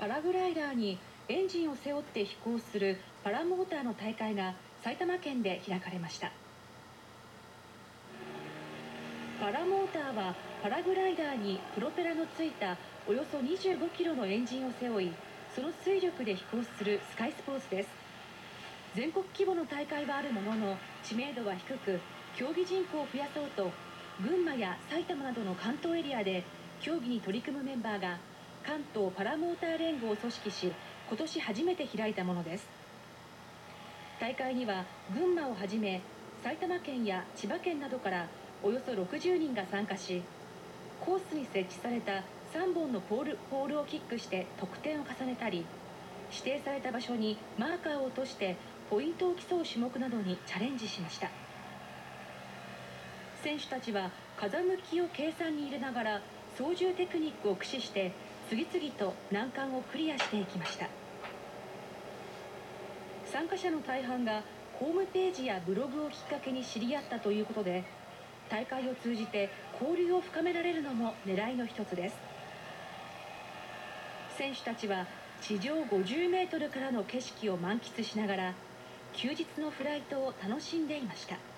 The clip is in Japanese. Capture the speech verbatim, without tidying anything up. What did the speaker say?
パラグライダーにエンジンを背負って飛行するパラモーターの大会が埼玉県で開かれました。パラモーターはパラグライダーにプロペラのついたおよそにじゅうごキロのエンジンを背負い、その推力で飛行するスカイスポーツです。全国規模の大会はあるものの知名度は低く、競技人口を増やそうと群馬や埼玉などの関東エリアで競技に取り組むメンバーが関東パラモーター連合を組織し、今年初めて開いたものです。大会には群馬をはじめ埼玉県や千葉県などからおよそろくじゅうにんが参加し、コースに設置されたさんぼんのポール、ポールをキックして得点を重ねたり、指定された場所にマーカーを落としてポイントを競う種目などにチャレンジしました。選手たちは風向きを計算に入れながら操縦テクニックを駆使して次々と難関をクリアしていきました。参加者の大半がホームページやブログをきっかけに知り合ったということで、大会を通じて交流を深められるのも狙いの一つです。選手たちは地上ごじゅうメートルからの景色を満喫しながら休日のフライトを楽しんでいました。